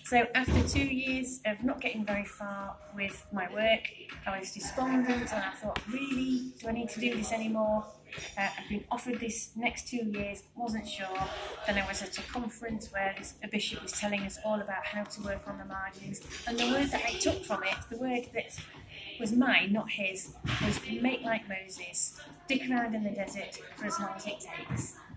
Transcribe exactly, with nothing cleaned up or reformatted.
So after two years of not getting very far with my work, I was despondent and I thought, really, do I need to do this anymore? Uh, I've been offered this next two years, wasn't sure. Then I was at a conference where this, a bishop was telling us all about how to work on the margins, and the word that I took from it, the word that was mine, not his, was make like Moses, stick around in the desert for as long as it takes.